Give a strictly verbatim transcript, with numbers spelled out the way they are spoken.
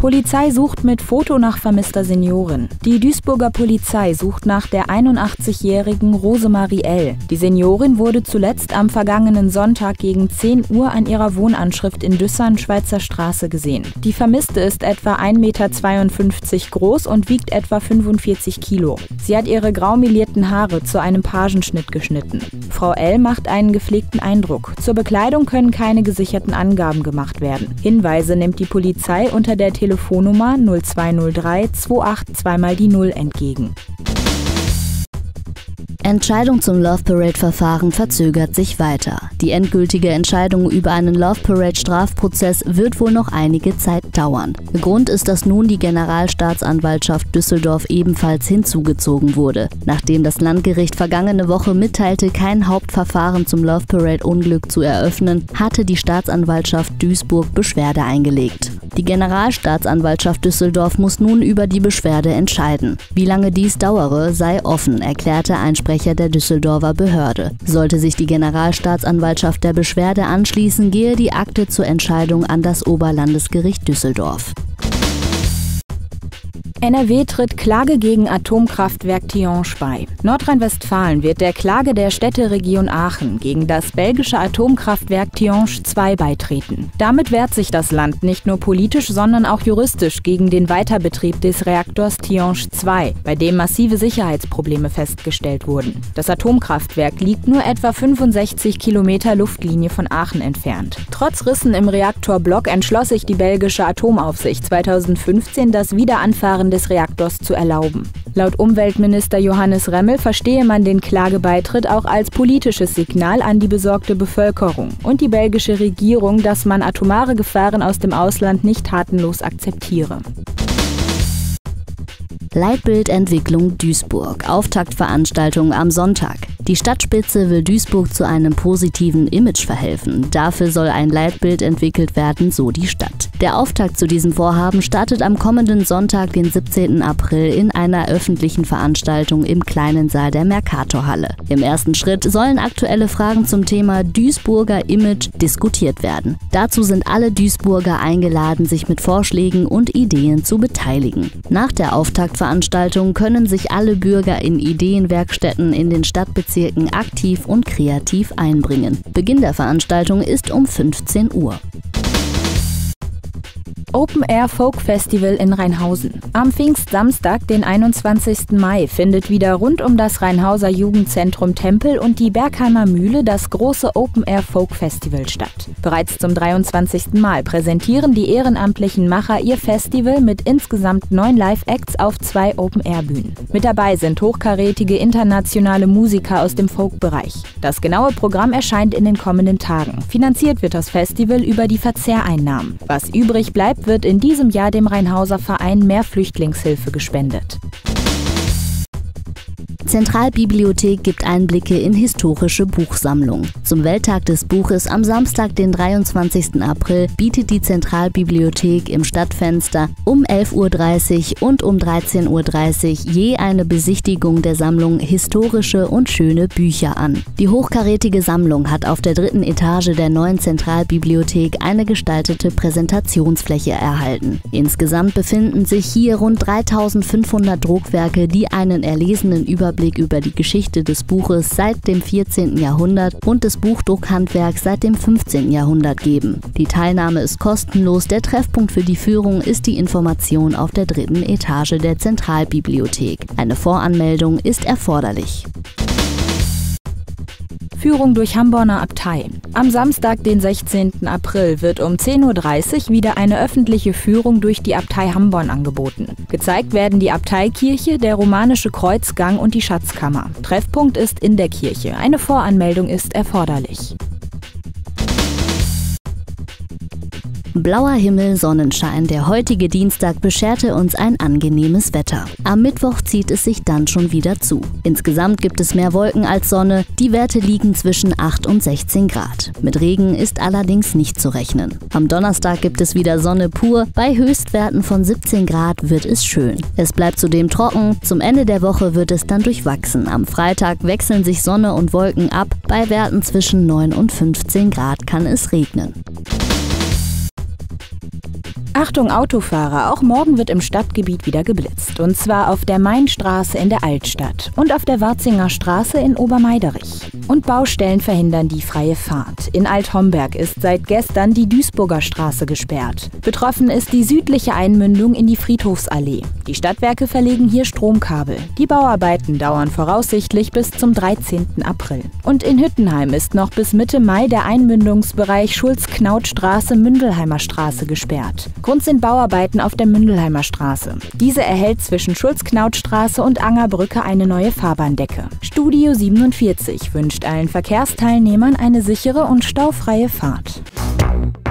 Polizei sucht mit Foto nach vermisster Seniorin. Die Duisburger Polizei sucht nach der einundachtzigjährigen Rosemarie L. Die Seniorin wurde zuletzt am vergangenen Sonntag gegen zehn Uhr an ihrer Wohnanschrift in Düssern, Schweizer Straße, gesehen. Die Vermisste ist etwa ein Meter zweiundfünfzig groß und wiegt etwa fünfundvierzig Kilo. Sie hat ihre grau melierten Haare zu einem Pagenschnitt geschnitten. Frau L. macht einen gepflegten Eindruck. Zur Bekleidung können keine gesicherten Angaben gemacht werden. Hinweise nimmt die Polizei unter der Telefonnummer null zwei null drei zwei acht zwei mal die Null entgegen. Entscheidung zum Love Parade-Verfahren verzögert sich weiter. Die endgültige Entscheidung über einen Love Parade-Strafprozess wird wohl noch einige Zeit dauern. Grund ist, dass nun die Generalstaatsanwaltschaft Düsseldorf ebenfalls hinzugezogen wurde. Nachdem das Landgericht vergangene Woche mitteilte, kein Hauptverfahren zum Love Parade-Unglück zu eröffnen, hatte die Staatsanwaltschaft Duisburg Beschwerde eingelegt. Die Generalstaatsanwaltschaft Düsseldorf muss nun über die Beschwerde entscheiden. Wie lange dies dauere, sei offen, erklärte ein Sprecher der Düsseldorfer Behörde. Sollte sich die Generalstaatsanwaltschaft der Beschwerde anschließen, gehe die Akte zur Entscheidung an das Oberlandesgericht Düsseldorf. N R W tritt Klage gegen Atomkraftwerk Tihange bei. Nordrhein-Westfalen wird der Klage der Städteregion Aachen gegen das belgische Atomkraftwerk Tihange zwei beitreten. Damit wehrt sich das Land nicht nur politisch, sondern auch juristisch gegen den Weiterbetrieb des Reaktors Tihange zwei, bei dem massive Sicherheitsprobleme festgestellt wurden. Das Atomkraftwerk liegt nur etwa fünfundsechzig Kilometer Luftlinie von Aachen entfernt. Trotz Rissen im Reaktorblock entschloss sich die belgische Atomaufsicht zweitausendfünfzehn, das Wiederanfahren des Reaktors zu erlauben. Laut Umweltminister Johannes Remmel verstehe man den Klagebeitritt auch als politisches Signal an die besorgte Bevölkerung und die belgische Regierung, dass man atomare Gefahren aus dem Ausland nicht tatenlos akzeptiere. Leitbildentwicklung Duisburg. Auftaktveranstaltung am Sonntag. Die Stadtspitze will Duisburg zu einem positiven Image verhelfen. Dafür soll ein Leitbild entwickelt werden, so die Stadt. Der Auftakt zu diesem Vorhaben startet am kommenden Sonntag, den siebzehnten April, in einer öffentlichen Veranstaltung im kleinen Saal der Mercatorhalle. Im ersten Schritt sollen aktuelle Fragen zum Thema Duisburger Image diskutiert werden. Dazu sind alle Duisburger eingeladen, sich mit Vorschlägen und Ideen zu beteiligen. Nach der Auftaktveranstaltung können sich alle Bürger in Ideenwerkstätten in den Stadtbezirken aktiv und kreativ einbringen. Beginn der Veranstaltung ist um fünfzehn Uhr. Open Air Folk Festival in Rheinhausen. Am Pfingstsamstag, den einundzwanzigsten Mai, findet wieder rund um das Rheinhauser Jugendzentrum Tempel und die Bergheimer Mühle das große Open Air Folk Festival statt. Bereits zum dreiundzwanzigsten Mal präsentieren die ehrenamtlichen Macher ihr Festival mit insgesamt neun Live-Acts auf zwei Open Air Bühnen. Mit dabei sind hochkarätige internationale Musiker aus dem Folk-Bereich. Das genaue Programm erscheint in den kommenden Tagen. Finanziert wird das Festival über die Verzehreinnahmen. Was übrig bleibt, wird in diesem Jahr dem Rheinhauser Verein Mehr Flüchtlingshilfe gespendet. Zentralbibliothek gibt Einblicke in historische Buchsammlungen. Zum Welttag des Buches am Samstag, den dreiundzwanzigsten April, bietet die Zentralbibliothek im Stadtfenster um elf Uhr dreißig und um dreizehn Uhr dreißig je eine Besichtigung der Sammlung Historische und schöne Bücher an. Die hochkarätige Sammlung hat auf der dritten Etage der neuen Zentralbibliothek eine gestaltete Präsentationsfläche erhalten. Insgesamt befinden sich hier rund dreitausendfünfhundert Druckwerke, die einen erlesenen Überblick über die Geschichte des Buches seit dem vierzehnten Jahrhundert und des Buchdruckhandwerks seit dem fünfzehnten Jahrhundert geben. Die Teilnahme ist kostenlos, der Treffpunkt für die Führung ist die Information auf der dritten Etage der Zentralbibliothek. Eine Voranmeldung ist erforderlich. Führung durch Hamborner Abtei. Am Samstag, den sechzehnten April, wird um zehn Uhr dreißig wieder eine öffentliche Führung durch die Abtei Hamborn angeboten. Gezeigt werden die Abteikirche, der romanische Kreuzgang und die Schatzkammer. Treffpunkt ist in der Kirche. Eine Voranmeldung ist erforderlich. Blauer Himmel, Sonnenschein. Der heutige Dienstag bescherte uns ein angenehmes Wetter. Am Mittwoch zieht es sich dann schon wieder zu. Insgesamt gibt es mehr Wolken als Sonne. Die Werte liegen zwischen acht und sechzehn Grad. Mit Regen ist allerdings nicht zu rechnen. Am Donnerstag gibt es wieder Sonne pur. Bei Höchstwerten von siebzehn Grad wird es schön. Es bleibt zudem trocken. Zum Ende der Woche wird es dann durchwachsen. Am Freitag wechseln sich Sonne und Wolken ab. Bei Werten zwischen neun und fünfzehn Grad kann es regnen. Achtung Autofahrer, auch morgen wird im Stadtgebiet wieder geblitzt. Und zwar auf der Mainstraße in der Altstadt und auf der Warzinger Straße in Obermeiderich. Und Baustellen verhindern die freie Fahrt. In Alt-Homberg ist seit gestern die Duisburger Straße gesperrt. Betroffen ist die südliche Einmündung in die Friedhofsallee. Die Stadtwerke verlegen hier Stromkabel. Die Bauarbeiten dauern voraussichtlich bis zum dreizehnten April. Und in Hüttenheim ist noch bis Mitte Mai der Einmündungsbereich Schulz-Knaut-Straße-Mündelheimer Straße gesperrt. Grund sind Bauarbeiten auf der Mündelheimer Straße. Diese erhält zwischen Schulz-Knaut-Straße und Angerbrücke eine neue Fahrbahndecke. Studio siebenundvierzig wünscht allen Verkehrsteilnehmern eine sichere und staufreie Fahrt.